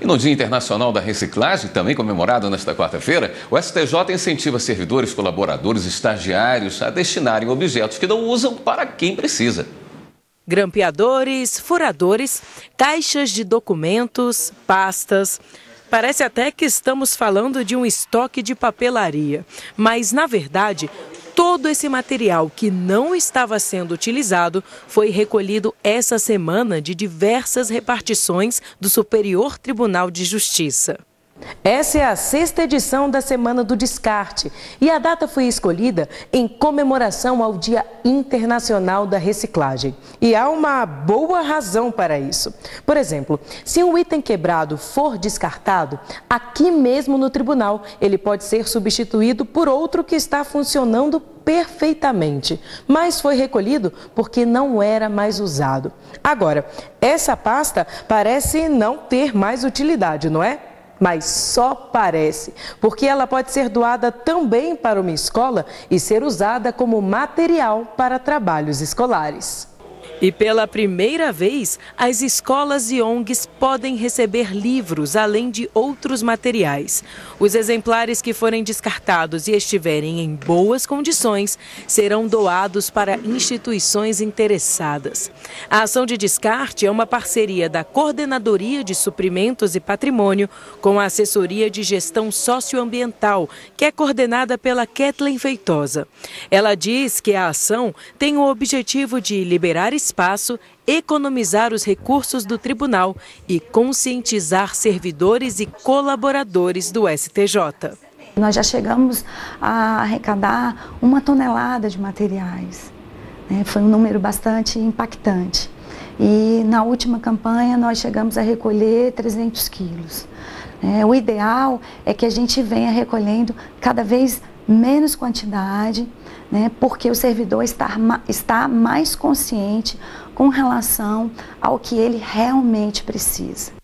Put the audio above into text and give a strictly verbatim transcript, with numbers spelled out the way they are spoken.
No Dia Internacional da Reciclagem, também comemorado nesta quarta-feira, o S T J incentiva servidores, colaboradores, estagiários a destinarem objetos que não usam para quem precisa. Grampeadores, furadores, caixas de documentos, pastas. Parece até que estamos falando de um estoque de papelaria, mas, na verdade, todo esse material que não estava sendo utilizado foi recolhido essa semana de diversas repartições do Superior Tribunal de Justiça. Essa é a sexta edição da Semana do Descarte e a data foi escolhida em comemoração ao Dia Internacional da Reciclagem. E há uma boa razão para isso. Por exemplo, se um item quebrado for descartado, aqui mesmo no tribunal ele pode ser substituído por outro que está funcionando perfeitamente, mas foi recolhido porque não era mais usado. Agora, essa pasta parece não ter mais utilidade, não é? Mas só parece, porque ela pode ser doada também para uma escola e ser usada como material para trabalhos escolares. E pela primeira vez, as escolas e O N Gs podem receber livros, além de outros materiais. Os exemplares que forem descartados e estiverem em boas condições serão doados para instituições interessadas. A ação de descarte é uma parceria da Coordenadoria de Suprimentos e Patrimônio com a Assessoria de Gestão Socioambiental, que é coordenada pela Kathleen Feitosa. Ela diz que a ação tem o objetivo de liberar espaço, economizar os recursos do tribunal e conscientizar servidores e colaboradores do S T J. Nós já chegamos a arrecadar uma tonelada de materiais, né? Foi um número bastante impactante. E na última campanha nós chegamos a recolher trezentos quilos. É, o ideal é que a gente venha recolhendo cada vez menos quantidade, né, porque o servidor está, está mais consciente com relação ao que ele realmente precisa.